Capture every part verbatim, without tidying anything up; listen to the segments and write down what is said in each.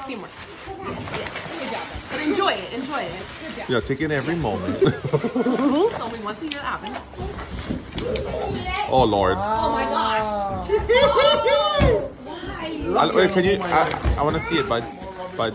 Teamwork. Yeah. Good job. But enjoy it. Enjoy it. Good job. Yeah, take in every moment. It's only once a year that happens. Oh Lord. Oh my gosh. I, wait, can you? I, I want to see it, but but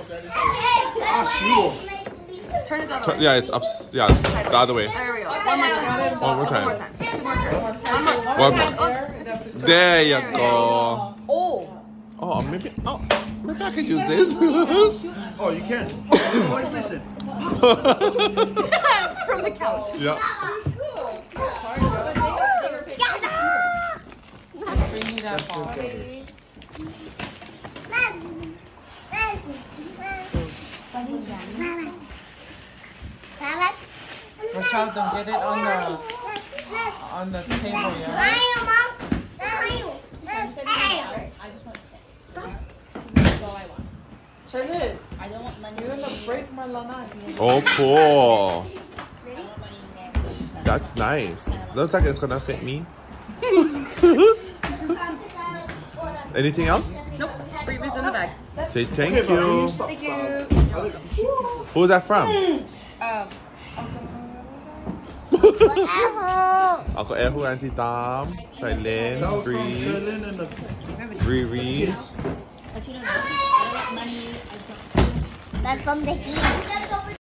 Turn it the other way. yeah, it's up. Yeah, the other way. There we go. One more time. One more time. One more time. Two more turns. One more. One more. There you go. Oh. Oh, maybe. Oh, maybe I could use this. Oh, you can. Oh, listen. From the couch. Yeah. Bring you that far. Watch out, don't get it on the on the table, yeah? Stop. That's all I want. Turn it. I don't want money. You're gonna break my lanai. Oh, cool. I want money in there. That's nice. Looks like it's gonna fit me. Anything else? Nope. Freebies in the bag. Say thank you. Thank you. Who's that from? Um. Uncle Ehu, Auntie Tom, Shailene, That was from Bree, Berlin and the Riri. But you don't know. I don't want money. I just want That's from the geese.